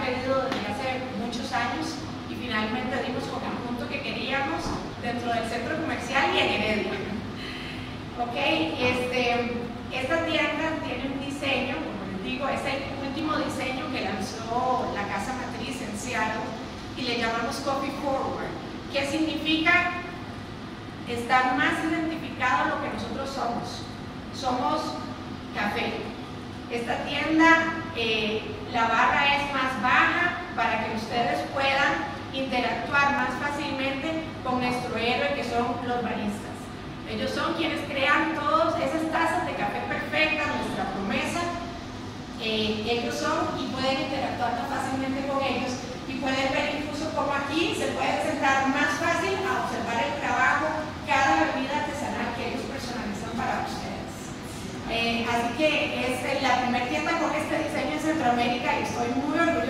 pedido desde hace muchos años y finalmente dimos con el punto que queríamos dentro del centro comercial y en Heredia. Ok, esta tienda tiene un diseño, como les digo, es el último diseño que lanzó la casa matriz en Seattle y le llamamos Coffee Forward, que significa estar más identificado a lo que nosotros somos. Somos café. Esta tienda, la barra es más baja para que ustedes puedan interactuar más fácilmente con nuestro héroe, que son los baristas. Ellos son quienes crean todas esas tazas de café perfectas, nuestra promesa. Ellos son y pueden interactuar más fácilmente con ellos y pueden ver incluso como aquí se pueden sentar más fácil a observar el trabajo, cada bebida artesanal que ellos personalizan para ustedes. Así que es la primera tienda con este diseño en Centroamérica y estoy muy orgullosa